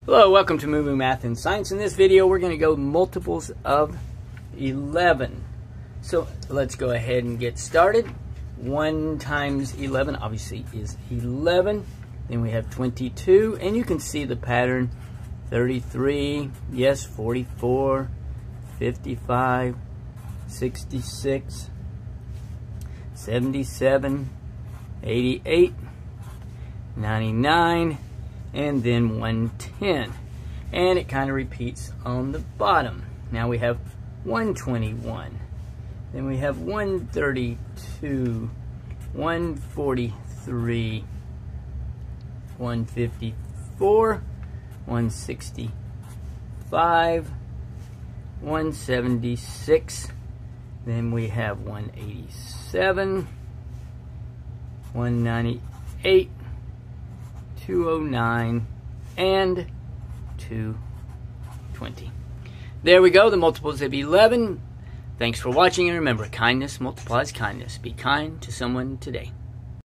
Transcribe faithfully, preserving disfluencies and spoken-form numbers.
Hello, welcome to MooMooMath and Science. In this video, we're going to go multiples of eleven. So let's go ahead and get started. one times eleven obviously is eleven. Then we have twenty-two, and you can see the pattern. thirty-three, yes, forty-four, fifty-five, sixty-six, seventy-seven, eighty-eight, ninety-nine, and then one ten, and it kind of repeats on the bottom. Now we have one twenty-one, then we have one thirty-two, one forty-three, one fifty-four, one sixty-five, one seventy-six, then we have one eighty-seven, one ninety-eight, two oh nine, and two twenty. There we go, the multiples of eleven. Thanks for watching, and remember, kindness multiplies kindness. Be kind to someone today.